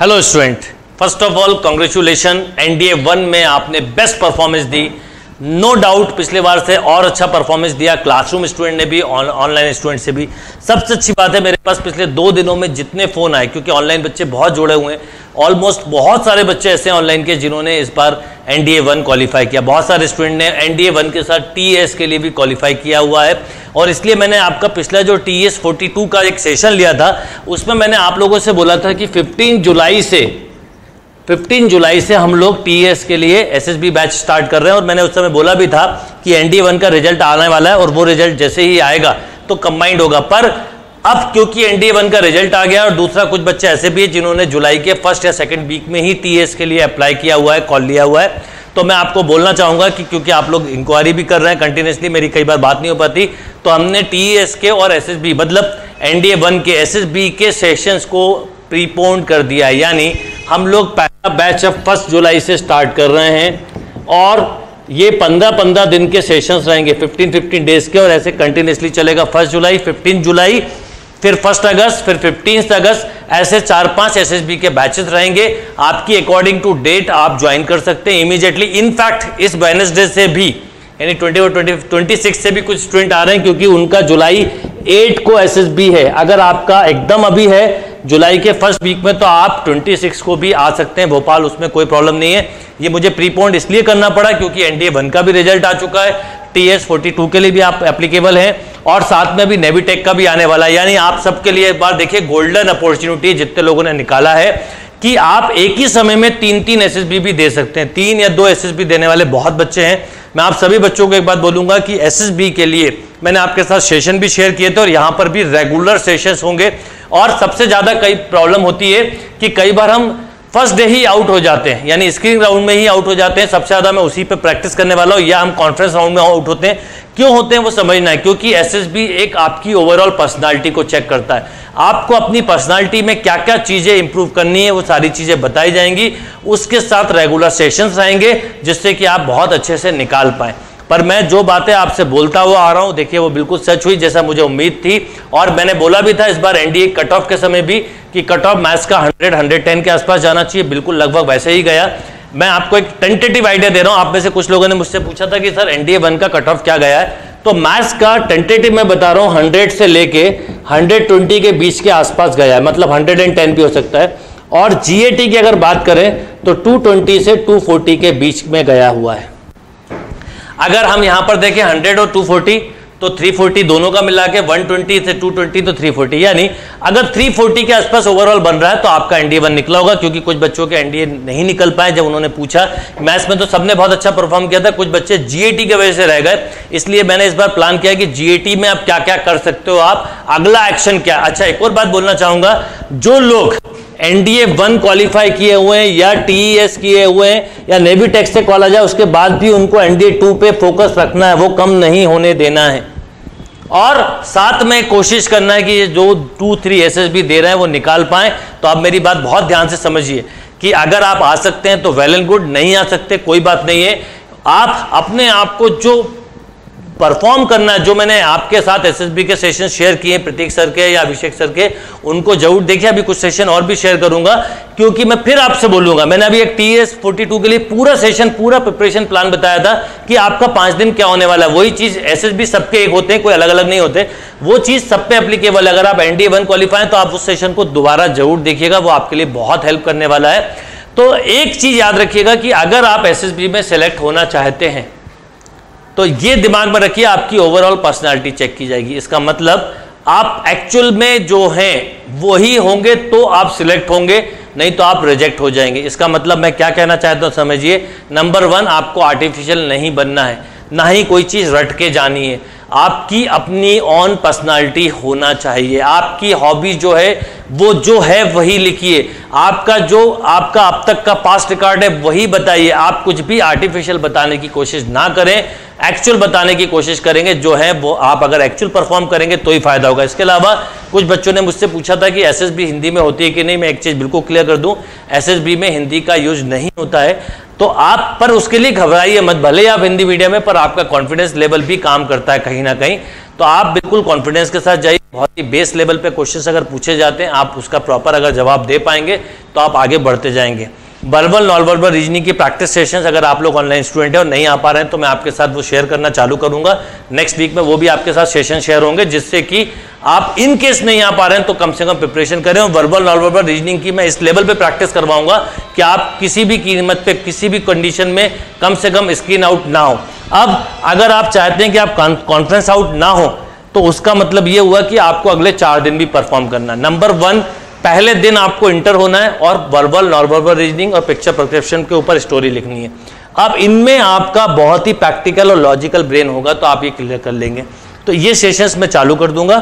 Hello student, first of all congratulation. NDA-1 में आपने best performance दी, नो डाउट पिछले बार से और अच्छा परफॉर्मेंस दिया। क्लासरूम स्टूडेंट ने भी, ऑनलाइन स्टूडेंट से भी। सबसे अच्छी बात है, मेरे पास पिछले 2 दिनों में जितने फ़ोन आए, क्योंकि ऑनलाइन बच्चे बहुत जुड़े हुए हैं, ऑलमोस्ट बहुत सारे बच्चे ऐसे हैं ऑनलाइन के जिन्होंने इस बार NDA-1 क्वालिफाई किया। बहुत सारे स्टूडेंट ने NDA-1 के साथ TS के लिए भी क्वालिफाई किया हुआ है। और इसलिए मैंने आपका पिछला जो TS42 का एक सेशन लिया था, उसमें मैंने आप लोगों से बोला था कि 15 जुलाई से हम लोग TS के लिए SSB बैच स्टार्ट कर रहे हैं। और मैंने उस समय बोला भी था कि NDA-1 का रिजल्ट आने वाला है और वो रिजल्ट जैसे ही आएगा तो कंबाइंड होगा। पर अब क्योंकि NDA-1 का रिजल्ट आ गया और दूसरा कुछ बच्चे ऐसे भी हैं जिन्होंने जुलाई के फर्स्ट या सेकंड वीक में ही TS के लिए अप्लाई किया हुआ है, कॉल लिया हुआ है, तो मैं आपको बोलना चाहूँगा कि क्योंकि आप लोग इंक्वायरी भी कर रहे हैं कंटिन्यूसली, मेरी कई बार बात नहीं हो पाती, तो हमने TS के और SSB मतलब NDA-1 के SSB के सेशंस को प्रीपोन कर दिया है। यानी हम लोग पहला बैच अब 1 जुलाई से स्टार्ट कर रहे हैं और ये 15-15 दिन के सेशंस रहेंगे, 15 डेज के, और ऐसे कंटिन्यूसली चलेगा। 1 जुलाई, 15 जुलाई, फिर 1 अगस्त, फिर 15 अगस्त, ऐसे 4-5 SSB के बैचेस रहेंगे। आपकी अकॉर्डिंग टू डेट आप ज्वाइन कर सकते हैं इमीडिएटली। इनफैक्ट इस वेडनेसडे से भी, यानी 20 और 26 से भी कुछ स्टूडेंट आ रहे हैं, क्योंकि उनका जुलाई 8 को SSB है। अगर आपका एकदम अभी है जुलाई के फर्स्ट वीक में, तो आप 26 को भी आ सकते हैं भोपाल, उसमें कोई प्रॉब्लम नहीं है। ये मुझे प्रीपोन्ड इसलिए करना पड़ा क्योंकि NDA-1 का भी रिजल्ट आ चुका है, TS42 के लिए भी आप एप्लीकेबल हैं, और साथ में भी नेवी टेक का भी आने वाला है। यानी आप सबके लिए एक बार देखिए, गोल्डन अपॉर्चुनिटी जितने लोगों ने निकाला है कि आप एक ही समय में 3 SSB भी दे सकते हैं। 3 या 2 SSB देने वाले बहुत बच्चे हैं। मैं आप सभी बच्चों को एक बात बोलूंगा कि SSB के लिए मैंने आपके साथ सेशन भी शेयर किए थे और यहाँ पर भी रेगुलर सेशंस होंगे। और सबसे ज़्यादा कई प्रॉब्लम होती है कि कई बार हम फर्स्ट डे ही आउट हो जाते हैं, यानी स्क्रीनिंग राउंड में ही आउट हो जाते हैं। सबसे ज़्यादा मैं उसी पे प्रैक्टिस करने वाला हूँ, या हम कॉन्फ्रेंस राउंड में आउट होते हैं। क्यों होते हैं वो समझना है, क्योंकि SSB एक आपकी ओवरऑल पर्सनालिटी को चेक करता है। आपको अपनी पर्सनालिटी में क्या क्या चीज़ें इंप्रूव करनी है वो सारी चीज़ें बताई जाएंगी। उसके साथ रेगुलर सेशंस रहेंगे जिससे कि आप बहुत अच्छे से निकाल पाएँ। पर मैं जो बातें आपसे बोलता हुआ आ रहा हूँ, देखिए वो बिल्कुल सच हुई जैसा मुझे उम्मीद थी। और मैंने बोला भी था इस बार NDA कट ऑफ के समय भी कि कट ऑफ मैथ्स का 100-110 के आसपास जाना चाहिए, बिल्कुल लगभग वैसे ही गया। मैं आपको एक टेंटेटिव आइडिया दे रहा हूँ। आप में से कुछ लोगों ने मुझसे पूछा था कि सर NDA-1 का कट ऑफ क्या गया है, तो मैथ्स का टेंटेटिव मैं बता रहा हूँ 100 से लेके 120 के बीच के आसपास गया है, मतलब 110 भी हो सकता है। और GAT की अगर बात करें तो 220 से 240 के बीच में गया हुआ है। अगर हम यहां पर देखें 100 और 240 तो 340 दोनों का मिला के 120 से 220 तो 340, यानी अगर 340 के आसपास ओवरऑल बन रहा है तो आपका NDA-1 निकला होगा। क्योंकि कुछ बच्चों के NDA नहीं निकल पाए, जब उन्होंने पूछा मैथ्स में तो सबने बहुत अच्छा परफॉर्म किया था, कुछ बच्चे GAT की वजह से रह गए। इसलिए मैंने इस बार प्लान किया कि GAT में आप क्या क्या कर सकते हो, आप अगला एक्शन क्या। अच्छा, एक और बात बोलना चाहूंगा, जो लोग NDA-1 क्वालिफाई किए हुए हैं या TES किए हुए हैं या नेवी टेक से कॉल आ जाए उसके बाद भी उनको NDA-2 पे फोकस रखना है, वो कम नहीं होने देना है। और साथ में कोशिश करना है कि जो 2-3 SSB दे रहे हैं वो निकाल पाएं। तो आप मेरी बात बहुत ध्यान से समझिए कि अगर आप आ सकते हैं तो वेल एंड गुड, नहीं आ सकते कोई बात नहीं है। आप अपने आप को जो परफॉर्म करना है, जो मैंने आपके साथ SSB के सेशन शेयर किए प्रतीक सर के या अभिषेक सर के, उनको जरूर देखिए। अभी कुछ सेशन और भी शेयर करूंगा, क्योंकि मैं फिर आपसे बोलूंगा, मैंने अभी एक TS42 के लिए पूरा सेशन, पूरा प्रिपरेशन प्लान बताया था कि आपका 5 दिन क्या होने वाला है। वही चीज SSB सबके एक होते हैं, कोई अलग अलग नहीं होते, वो चीज सब पे एप्लीकेबल है। अगर आप NDA-1 क्वालिफाई तो आप उस सेशन को दोबारा जरूर देखिएगा, वो आपके लिए बहुत हेल्प करने वाला है। तो एक चीज याद रखिएगा कि अगर आप SSB में सेलेक्ट होना चाहते हैं तो ये दिमाग में रखिए, आपकी ओवरऑल पर्सनालिटी चेक की जाएगी। इसका मतलब आप एक्चुअल में जो हैं वही होंगे तो आप सिलेक्ट होंगे, नहीं तो आप रिजेक्ट हो जाएंगे। इसका मतलब मैं क्या कहना चाहता हूं समझिए। नंबर 1, आपको आर्टिफिशियल नहीं बनना है, ना ही कोई चीज रट के जानी है। आपकी अपनी ऑन पर्सनालिटी होना चाहिए। आपकी हॉबी जो है वो जो है वही लिखिए। आपका अब तक का पास्ट रिकॉर्ड है वही बताइए। आप कुछ भी आर्टिफिशियल बताने की कोशिश ना करें, एक्चुअल बताने की कोशिश करेंगे। जो है वो आप अगर एक्चुअल परफॉर्म करेंगे तो ही फायदा होगा। इसके अलावा कुछ बच्चों ने मुझसे पूछा था कि SSB हिंदी में होती है कि नहीं। मैं एक चीज बिल्कुल क्लियर कर दूं, SSB में हिंदी का यूज नहीं होता है। तो आप पर उसके लिए घबराइए मत, भले आप हिंदी मीडियम में, पर आपका कॉन्फिडेंस लेवल भी काम करता है कहीं ना कहीं। तो आप बिल्कुल कॉन्फिडेंस के साथ जाइए। बहुत ही बेस लेवल पे क्वेश्चंस अगर पूछे जाते हैं, आप उसका प्रॉपर अगर जवाब दे पाएंगे तो आप आगे बढ़ते जाएंगे। वर्बल नॉन वर्बल रीजनिंग की प्रैक्टिस सेशंस अगर आप लोग ऑनलाइन स्टूडेंट हैं और नहीं आ पा रहे हैं तो मैं आपके साथ वो शेयर करना चालू करूंगा। नेक्स्ट वीक में वो भी आपके साथ सेशन शेयर होंगे, जिससे कि आप इन केस नहीं आ पा रहे हैं तो कम से कम प्रिपरेशन करें। और वर्बल नॉन वर्बल रीजनिंग की मैं इस लेवल पे प्रैक्टिस करवाऊंगा कि आप किसी भी कीमत पे, किसी भी कंडीशन में कम से कम स्क्रीन आउट ना हो। अब अगर आप चाहते हैं कि आप कॉन्फ्रेंस आउट ना हो, तो उसका मतलब ये हुआ कि आपको अगले 4 दिन भी परफॉर्म करना है। नंबर 1, पहले दिन आपको इंटर होना है और वर्बल नॉन वर्बल रीजनिंग और पिक्चर परसेप्शन के ऊपर स्टोरी लिखनी है। अब इनमें आपका बहुत ही प्रैक्टिकल और लॉजिकल ब्रेन होगा, तो आप ये क्लियर कर लेंगे। तो ये सेशंस मैं चालू कर दूंगा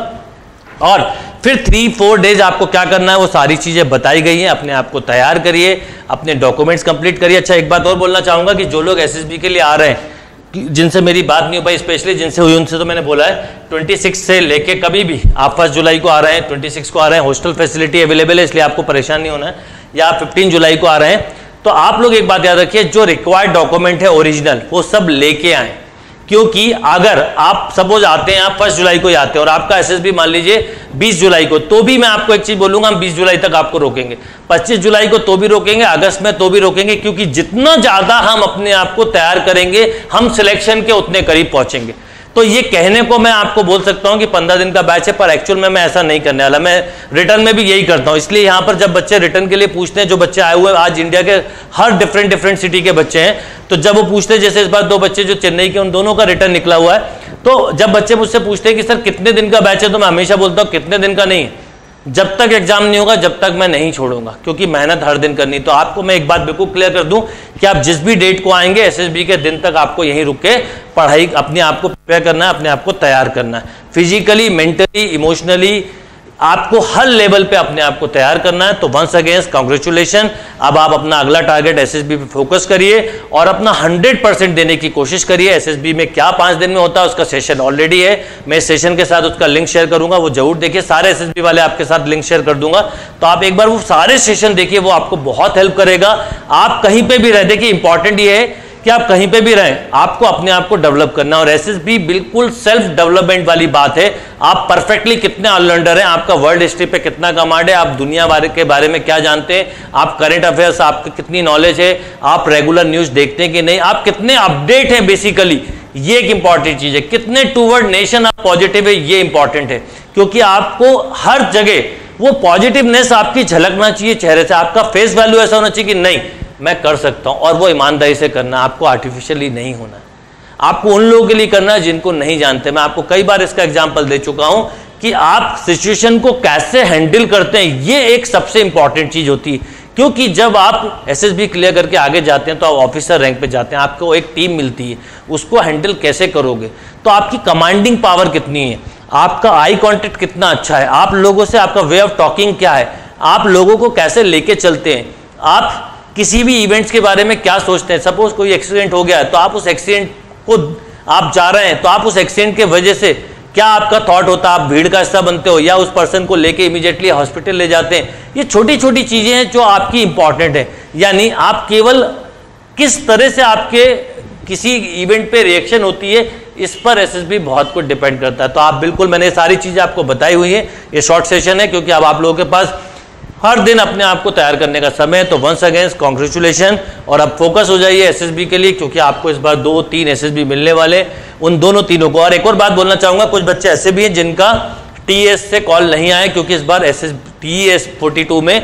और फिर 3-4 डेज आपको क्या करना है वो सारी चीजें बताई गई हैं। अपने आप को तैयार करिए, अपने डॉक्यूमेंट्स कंप्लीट करिए। अच्छा, एक बात और बोलना चाहूंगा कि जो लोग एसएसबी के लिए आ रहे हैं, जिनसे मेरी बात नहीं हो पाई, स्पेशली जिनसे हुई उनसे तो मैंने बोला है 26 से लेके कभी भी आप 1 जुलाई को आ रहे हैं, 26 को आ रहे हैं, हॉस्टल फैसिलिटी अवेलेबल है, इसलिए आपको परेशान नहीं होना है। या आप 15 जुलाई को आ रहे हैं, तो आप लोग एक बात याद रखिए, जो रिक्वायर्ड डॉक्यूमेंट है ओरिजिनल वो सब लेके आए। क्योंकि अगर आप सपोज आते हैं, आप 1 जुलाई को ही आते हैं और आपका एसएसबी मान लीजिए 20 जुलाई को, तो भी मैं आपको एक चीज बोलूंगा, हम 20 जुलाई तक आपको रोकेंगे, 25 जुलाई को तो भी रोकेंगे, अगस्त में तो भी रोकेंगे। क्योंकि जितना ज्यादा हम अपने आप को तैयार करेंगे, हम सिलेक्शन के उतने करीब पहुंचेंगे। तो ये कहने को मैं आपको बोल सकता हूं कि 15 दिन का बैच है, पर एक्चुअल में मैं ऐसा नहीं करने वाला। मैं रिटर्न में भी यही करता हूं। इसलिए यहां पर जब बच्चे रिटर्न के लिए पूछते हैं, जो बच्चे आए हुए हैं आज इंडिया के हर डिफरेंट सिटी के बच्चे हैं, तो जब वो पूछते हैं, जैसे इस बार 2 बच्चे जो चेन्नई के, उन दोनों का रिटर्न निकला हुआ है, तो जब बच्चे मुझसे पूछते हैं कि सर कितने दिन का बैच है, तो मैं हमेशा बोलता हूं कितने दिन का नहीं, जब तक एग्जाम नहीं होगा जब तक मैं नहीं छोड़ूंगा, क्योंकि मेहनत हर दिन करनी। तो आपको मैं एक बात बिल्कुल क्लियर कर दूं कि आप जिस भी डेट को आएंगे, एसएसबी के दिन तक आपको यहीं रुक के पढ़ाई, अपने आप को प्रिपेयर करना है, अपने आप को तैयार करना है, फिजिकली, मेंटली, इमोशनली, आपको हर लेवल पे अपने आप को तैयार करना है। तो वंस अगेन कांग्रेचुलेशन। अब आप अपना अगला टारगेट एसएसबी पे फोकस करिए और अपना 100% देने की कोशिश करिए। एसएसबी में क्या 5 दिन में होता है, उसका सेशन ऑलरेडी है, मैं इस सेशन के साथ उसका लिंक शेयर करूंगा, वो जरूर देखिए। सारे एसएसबी वाले आपके साथ लिंक शेयर कर दूंगा, तो आप एक बार वो सारे सेशन देखिए, वो आपको बहुत हेल्प करेगा। आप कहीं पे भी रह, देखिए इंपॉर्टेंट ये है कि आप कहीं पे भी रहें, आपको अपने आप को डेवलप करना है। और एसएसबी बिल्कुल सेल्फ डेवलपमेंट वाली बात है। आप परफेक्टली कितने ऑलराउंडर हैं, आपका वर्ल्ड हिस्ट्री पे कितना कमांड है, आप दुनिया के बारे में क्या जानते हैं, आप करंट अफेयर्स, आपकी कितनी नॉलेज है, आप रेगुलर न्यूज देखते हैं कि नहीं, आप कितने अपडेट हैं, बेसिकली ये एक इंपॉर्टेंट चीज है। कितने टूवर्ड नेशन आप पॉजिटिव है, ये इंपॉर्टेंट है। क्योंकि आपको हर जगह वो पॉजिटिवनेस आपकी झलकना चाहिए चेहरे से। आपका फेस वैल्यू ऐसा होना चाहिए कि नहीं, मैं कर सकता हूं, और वो ईमानदारी से करना, आपको आर्टिफिशियली नहीं होना है। आपको उन लोगों के लिए करना है जिनको नहीं जानते। मैं आपको कई बार इसका एग्जांपल दे चुका हूं कि आप सिचुएशन को कैसे हैंडल करते हैं, ये एक सबसे इंपॉर्टेंट चीज होती है। क्योंकि जब आप एसएसबी क्लियर करके आगे जाते हैं तो आप ऑफिसर रैंक पे जाते हैं, आपको एक टीम मिलती है, उसको हैंडल कैसे करोगे, तो आपकी कमांडिंग पावर कितनी है, आपका आई कॉन्टेक्ट कितना अच्छा है, आप लोगों से आपका वे ऑफ टॉकिंग क्या है, आप लोगों को कैसे लेके चलते हैं, आप किसी भी इवेंट्स के बारे में क्या सोचते हैं। सपोज कोई एक्सीडेंट हो गया है, तो आप उस एक्सीडेंट को, आप जा रहे हैं, तो आप उस एक्सीडेंट के वजह से क्या आपका थॉट होता है, आप भीड़ का हिस्सा बनते हो या उस पर्सन को लेके इमीडिएटली हॉस्पिटल ले जाते हैं। ये छोटी छोटी चीजें हैं जो आपकी इंपॉर्टेंट है। यानी आप केवल किस तरह से आपके किसी इवेंट पे रिएक्शन होती है, इस पर एसएसबी बहुत कुछ डिपेंड करता है। तो आप बिल्कुल, मैंने सारी चीजें आपको बताई हुई है। ये शॉर्ट सेशन है क्योंकि अब आप लोगों के पास हर दिन अपने आप को तैयार करने का समय है। तो वंस अगेन कांग्रेचुलेशन, और अब फोकस हो जाइए एसएसबी के लिए, क्योंकि आपको इस बार 2-3 एसएसबी मिलने वाले, उन दोनों तीनों को। और एक और बात बोलना चाहूंगा, कुछ बच्चे ऐसे भी हैं जिनका टीएस से कॉल नहीं आया, क्योंकि इस बार टीएस 42 में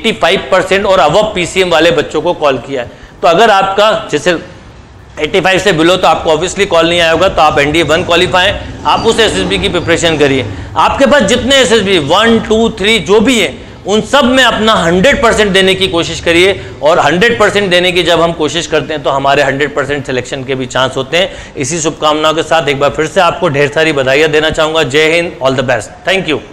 85% और अबव पीसीएम वाले बच्चों को कॉल किया है। तो अगर आपका जैसे 85 से बिलो, तो आपको ऑब्वियसली कॉल नहीं आया होगा, तो आप NDA-1 क्वालिफाई, आप उस एसएसबी की प्रिपरेशन करिए। आपके पास जितने एसएसबी 1, 2, 3 जो भी है, उन सब में अपना 100% देने की कोशिश करिए। और 100% देने की जब हम कोशिश करते हैं तो हमारे 100% सिलेक्शन के भी चांस होते हैं। इसी शुभकामनाओं के साथ एक बार फिर से आपको ढेर सारी बधाइयां देना चाहूंगा। जय Hind, all the best, thank you.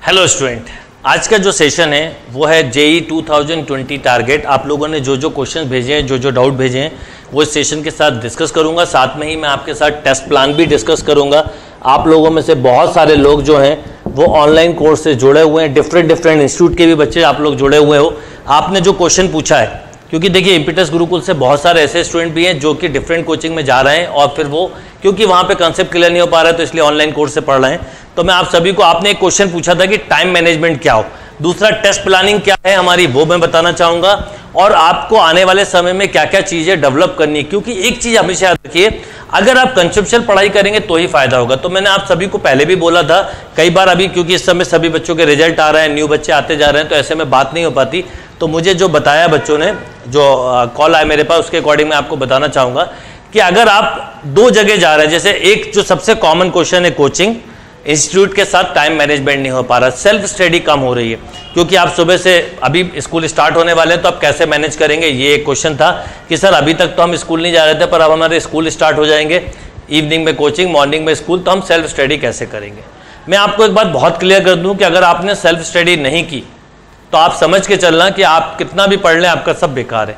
Hello student, आज का जो सेशन है वो है जेई 2020 टारगेट। आप लोगों ने जो जो क्वेश्चन भेजे हैं, जो जो डाउट भेजे हैं, वो इस सेशन के साथ डिस्कस करूंगा। साथ में ही मैं आपके साथ टेस्ट प्लान भी डिस्कस करूंगा। आप लोगों में से बहुत सारे लोग जो हैं वो ऑनलाइन कोर्स से जुड़े हुए हैं, डिफरेंट इंस्टीट्यूट के भी बच्चे आप लोग जुड़े हुए हो। आपने जो क्वेश्चन पूछा है, क्योंकि देखिए इम्पिटस गुरुकुल से बहुत सारे ऐसे स्टूडेंट भी हैं जो कि डिफरेंट कोचिंग में जा रहे हैं और फिर वो क्योंकि वहाँ पे कंसेप्ट क्लियर नहीं हो पा रहा है तो इसलिए ऑनलाइन कोर्स से पढ़ रहे हैं। तो मैं आप सभी को, आपने एक क्वेश्चन पूछा था कि टाइम मैनेजमेंट क्या हो, दूसरा टेस्ट प्लानिंग क्या है हमारी, वो मैं बताना चाहूँगा, और आपको आने वाले समय में क्या क्या चीज़ें डेवलप करनी है। क्योंकि एक चीज़ हमेशा याद रखिए, अगर आप कंसेप्चुअल पढ़ाई करेंगे तो ही फायदा होगा। तो मैंने आप सभी को पहले भी बोला था कई बार, अभी क्योंकि इस समय सभी बच्चों के रिजल्ट आ रहे हैं, न्यू बच्चे आते जा रहे हैं, तो ऐसे में बात नहीं हो पाती। तो मुझे जो बताया बच्चों ने, जो कॉल आया मेरे पास, उसके अकॉर्डिंग मैं आपको बताना चाहूँगा कि अगर आप दो जगह जा रहे हैं, जैसे एक जो सबसे कॉमन क्वेश्चन है कोचिंग इंस्टीट्यूट के साथ टाइम मैनेजमेंट नहीं हो पा रहा, सेल्फ स्टडी कम हो रही है, क्योंकि आप सुबह से अभी स्कूल स्टार्ट होने वाले हैं तो आप कैसे मैनेज करेंगे। ये एक क्वेश्चन था कि सर अभी तक तो हम स्कूल नहीं जा रहे थे पर अब हमारे स्कूल स्टार्ट हो जाएंगे, इवनिंग में कोचिंग, मॉर्निंग में स्कूल, तो हम सेल्फ स्टडी कैसे करेंगे। मैं आपको एक बात बहुत क्लियर कर दूं कि अगर आपने सेल्फ स्टडी नहीं की तो आप समझ के चलना कि आप कितना भी पढ़ लें आपका सब बेकार है।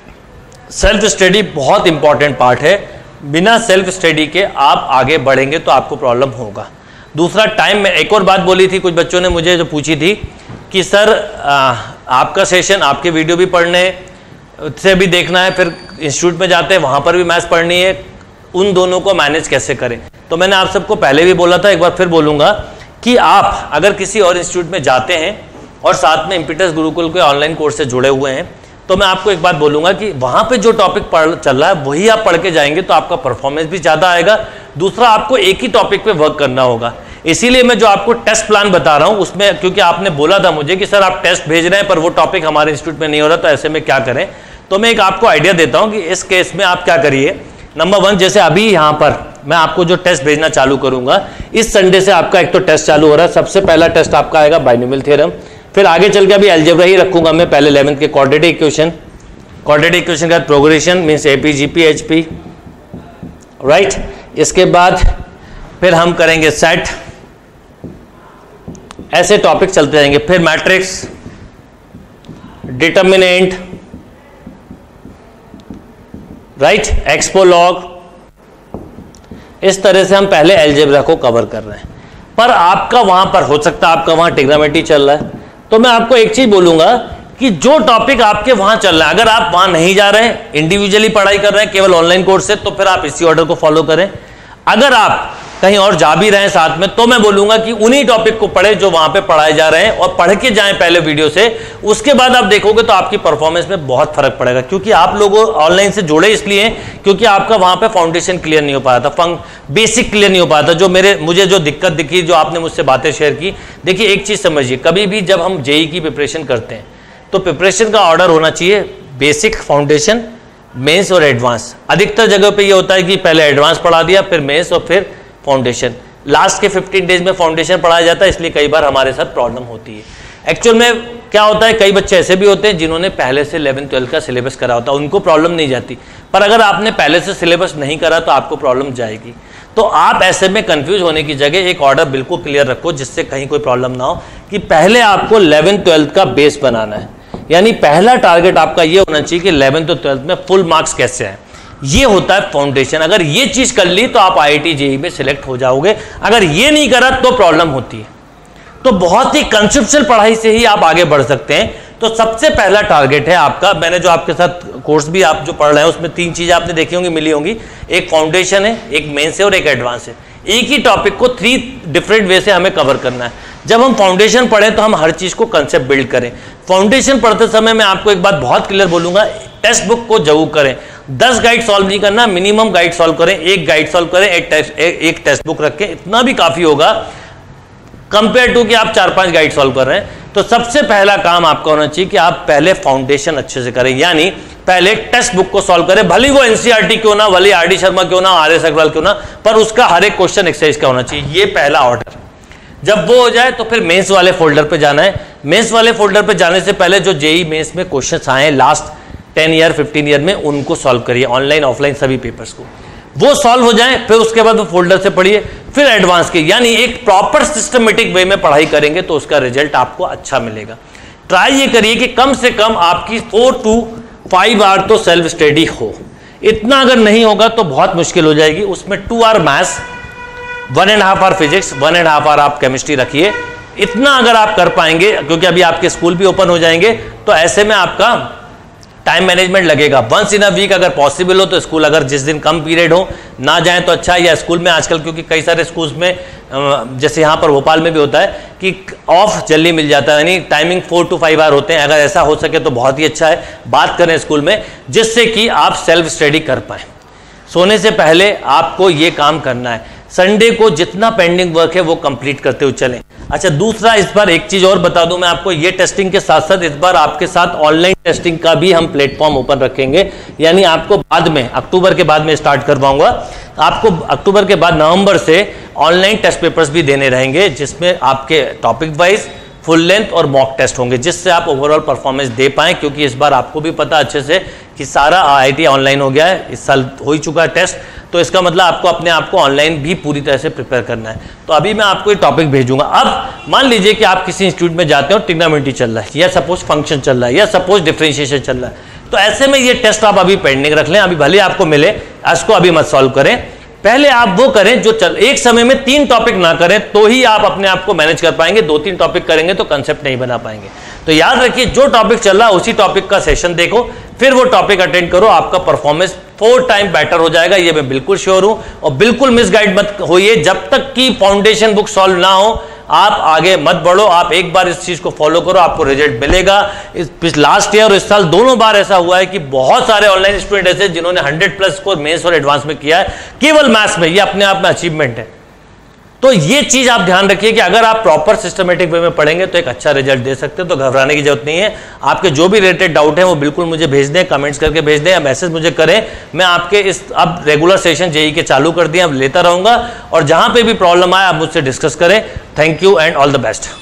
सेल्फ स्टडी बहुत इंपॉर्टेंट पार्ट है, बिना सेल्फ स्टडी के आप आगे बढ़ेंगे तो आपको प्रॉब्लम होगा। दूसरा टाइम में एक और बात बोली थी, कुछ बच्चों ने मुझे जो पूछी थी कि सर आपका सेशन, आपके वीडियो भी पढ़ने से भी देखना है, फिर इंस्टीट्यूट में जाते हैं वहाँ पर भी मैथ्स पढ़नी है, उन दोनों को मैनेज कैसे करें। तो मैंने आप सबको पहले भी बोला था, एक बार फिर बोलूँगा कि आप अगर किसी और इंस्टीट्यूट में जाते हैं और साथ में इम्पिटस गुरुकुल के ऑनलाइन कोर्स से जुड़े हुए हैं, तो मैं आपको एक बात बोलूँगा कि वहाँ पे जो टॉपिक चल रहा है वही आप पढ़ के जाएंगे तो आपका परफॉर्मेंस भी ज़्यादा आएगा। दूसरा, आपको एक ही टॉपिक पे वर्क करना होगा। इसीलिए मैं जो आपको टेस्ट प्लान बता रहा हूँ उसमें, क्योंकि आपने बोला था मुझे कि सर आप टेस्ट भेज रहे हैं पर वो टॉपिक हमारे इंस्टीट्यूट में नहीं हो रहा, तो ऐसे में क्या करें। तो मैं एक आपको आइडिया देता हूँ कि इस केस में आप क्या करिए। नंबर 1, जैसे अभी यहाँ पर मैं आपको जो टेस्ट भेजना चालू करूँगा, इस संडे से आपका एक तो टेस्ट चालू हो रहा है। सबसे पहला टेस्ट आपका आएगा बाइनोमियल थ्योरम, फिर आगे चल के अभी अलजेब्रा ही रखूंगा मैं, पहले 11th के क्वाड्रेटिक इक्वेशन का progression means AP GP HP, right. इसके बाद फिर हम करेंगे सेट, ऐसे टॉपिक चलते रहेंगे। फिर मैट्रिक्स, डिटर्मिनेंट, राइट, एक्सपोलॉग, इस तरह से हम पहले अलजेब्रा को कवर कर रहे हैं। पर आपका वहां पर हो सकता है आपका वहां ट्रिग्नोमेट्री चल रहा है, तो मैं आपको एक चीज बोलूंगा कि जो टॉपिक आपके वहां चल रहा है, अगर आप वहां नहीं जा रहे हैं, इंडिविजुअली पढ़ाई कर रहे हैं केवल ऑनलाइन कोर्स से, तो फिर आप इसी ऑर्डर को फॉलो करें। अगर आप कहीं और जा भी रहे हैं साथ में, तो मैं बोलूंगा कि उन्हीं टॉपिक को पढ़े जो वहां पे पढ़ाए जा रहे हैं और पढ़ के जाएं पहले वीडियो से, उसके बाद आप देखोगे तो आपकी परफॉर्मेंस में बहुत फर्क पड़ेगा। क्योंकि आप लोग ऑनलाइन से जुड़े इसलिए क्योंकि आपका वहां पे फाउंडेशन क्लियर नहीं हो पाया था, बेसिक क्लियर नहीं हो पाया था। जो मुझे जो दिक्कत दिखी, जो आपने मुझसे बातें शेयर की, देखिए एक चीज समझिए, कभी भी जब हम जेई की प्रिपरेशन करते हैं तो प्रिपरेशन का ऑर्डर होना चाहिए बेसिक, फाउंडेशन, मेंस और एडवांस। अधिकतर जगह पे ये होता है कि पहले एडवांस पढ़ा दिया, फिर मेंस और फिर फाउंडेशन। लास्ट के 15 डेज में फाउंडेशन पढ़ाया जाता है, इसलिए कई बार हमारे साथ प्रॉब्लम होती है। एक्चुअल में क्या होता है, कई बच्चे ऐसे भी होते हैं जिन्होंने पहले से 11th-12th का सिलेबस करा होता है, उनको प्रॉब्लम नहीं जाती। पर अगर आपने पहले से सिलेबस नहीं करा तो आपको प्रॉब्लम जाएगी। तो आप ऐसे में कंफ्यूज होने की जगह एक ऑर्डर बिल्कुल क्लियर रखो, जिससे कहीं कोई प्रॉब्लम ना हो। कि पहले आपको 11th-12th का बेस बनाना है, यानी पहला टारगेट आपका ये होना चाहिए कि 11th और 12th में फुल मार्क्स कैसे आए। ये होता है फाउंडेशन। अगर ये चीज कर ली तो आप आईआईटी जेईई में सिलेक्ट हो जाओगे, अगर ये नहीं करा तो प्रॉब्लम होती है। तो बहुत ही कंसेप्चुअल पढ़ाई से ही आप आगे बढ़ सकते हैं। तो सबसे पहला टारगेट है आपका, मैंने जो आपके साथ कोर्स भी आप जो पढ़ रहे हैं उसमें 3 चीजें आपने देखी होंगी, मिली होंगी। एक फाउंडेशन है, एक मेंस है और एक एडवांस है। एक ही टॉपिक को 3 डिफरेंट वे से हमें कवर करना है। जब हम फाउंडेशन पढ़ें तो हम हर चीज को कंसेप्ट बिल्ड करें। फाउंडेशन पढ़ते समय मैं आपको एक बात बहुत क्लियर बोलूंगा, टेक्स्ट बुक को जरूर करें। 10 गाइड सॉल्व नहीं करना, मिनिमम गाइड सॉल्व करें, एक गाइड सॉल्व करें, एक टेक्स्ट बुक रखें, इतना भी काफी होगा कंपेयर टू कि आप 4-5 गाइड सॉल्व कर रहे हैं। तो सबसे पहला काम आपका होना चाहिए कि आप पहले फाउंडेशन अच्छे से करें, यानी पहले टेक्स्ट बुक को सॉल्व करें, भले वो एनसीईआरटी क्यों ना, भले आरडी शर्मा क्यों ना, आर.एस. अग्रवाल क्यों ना, पर उसका हर एक क्वेश्चन एक्सरसाइज का होना चाहिए। ये पहला ऑर्डर। जब वो हो जाए तो फिर मेंस वाले फोल्डर पे जाना है। मेंस वाले फोल्डर पे जाने से पहले जो जेईई मेंस में क्वेश्चंस आए हैं लास्ट 10 ईयर 15 ईयर में, उनको सॉल्व करिए, ऑनलाइन ऑफलाइन सभी पेपर्स को। वो सॉल्व हो जाए, फिर उसके बाद वो फोल्डर से पढ़िए। फिर एडवांस के, यानी एक प्रॉपर सिस्टमेटिक वे में पढ़ाई करेंगे तो उसका रिजल्ट आपको अच्छा मिलेगा। ट्राई ये करिए कि कम से कम आपकी 4 to 5 आवर तो सेल्फ स्टडी हो। इतना अगर नहीं होगा तो बहुत मुश्किल हो जाएगी। उसमें 2 hour maths, 1.5 hour physics, 1.5 hour आप केमिस्ट्री रखिए। इतना अगर आप कर पाएंगे, क्योंकि अभी आपके स्कूल भी ओपन हो जाएंगे, तो ऐसे में आपका टाइम मैनेजमेंट लगेगा। वंस इन अ वीक अगर पॉसिबल हो तो स्कूल, अगर जिस दिन कम पीरियड हो ना जाएं तो अच्छा है, या स्कूल में आजकल क्योंकि कई सारे स्कूल्स में जैसे यहाँ पर भोपाल में भी होता है कि ऑफ जल्दी मिल जाता है, यानी टाइमिंग 4 to 5 आवर होते हैं। अगर ऐसा हो सके तो बहुत ही अच्छा है, बात करें स्कूल में, जिससे कि आप सेल्फ स्टडी कर पाएँ। सोने से पहले आपको ये काम करना है। संडे को जितना पेंडिंग वर्क है वो कंप्लीट करते हुए चलें। अच्छा, दूसरा इस बार एक चीज और बता दूं मैं आपको, ये टेस्टिंग के साथ साथ इस बार आपके साथ ऑनलाइन टेस्टिंग का भी हम प्लेटफॉर्म ओपन रखेंगे। यानी आपको बाद में, अक्टूबर के बाद में स्टार्ट करवाऊंगा, आपको अक्टूबर के बाद नवंबर से ऑनलाइन टेस्ट पेपर्स भी देने रहेंगे, जिसमें आपके टॉपिक वाइज फुल लेंथ और मॉक टेस्ट होंगे, जिससे आप ओवरऑल परफॉर्मेंस दे पाएं। क्योंकि इस बार आपको भी पता अच्छे से कि सारा IIT ऑनलाइन हो गया है, इस साल हो ही चुका है टेस्ट, तो इसका मतलब आपको अपने आप को ऑनलाइन भी पूरी तरह से प्रिपेयर करना है। तो अभी मैं आपको ये टॉपिक भेजूंगा। अब मान लीजिए कि आप किसी इंस्टीट्यूट में जाते हो, ट्रिग्नोमेट्री चल रहा है, या सपोज फंक्शन चल रहा है, या सपोज डिफरेंशिएशन चल रहा है, तो ऐसे में ये टेस्ट आप अभी पेंडिंग रख लें। अभी भले आपको मिले, इसको अभी मत सॉल्व करें, पहले आप वो करें जो एक समय में 3 टॉपिक ना करें, तो ही आप अपने आप को मैनेज कर पाएंगे। 2-3 टॉपिक करेंगे तो कंसेप्ट नहीं बना पाएंगे। तो याद रखिए, जो टॉपिक चल रहा है उसी टॉपिक का सेशन देखो, फिर वो टॉपिक अटेंड करो, आपका परफॉर्मेंस 4 टाइम बेटर हो जाएगा, ये मैं बिल्कुल श्योर हूं। और बिल्कुल मिसगाइड मत होइए, जब तक कि फाउंडेशन बुक सॉल्व ना हो आप आगे मत बढ़ो। आप एक बार इस चीज को फॉलो करो, आपको रिजल्ट मिलेगा। लास्ट ईयर और इस साल दोनों बार ऐसा हुआ है कि बहुत सारे ऑनलाइन स्टूडेंट ऐसे जिन्होंने 100+ स्कोर मेंस और एडवांस में किया है, केवल मैथ्स में। ये अपने आप में अचीवमेंट है। तो ये चीज आप ध्यान रखिए कि अगर आप प्रॉपर सिस्टमेटिक वे में पढ़ेंगे तो एक अच्छा रिजल्ट दे सकते हो। तो घबराने की जरूरत नहीं है। आपके जो भी रिलेटेड डाउट है वो बिल्कुल मुझे भेज दें, कमेंट्स करके भेज दें या मैसेज मुझे करें। मैं आपके इस अब रेगुलर सेशन जेई के चालू कर दिए, अब लेता रहूंगा, और जहां पे भी प्रॉब्लम आए आप मुझसे डिस्कस करें। Thank you and all the best.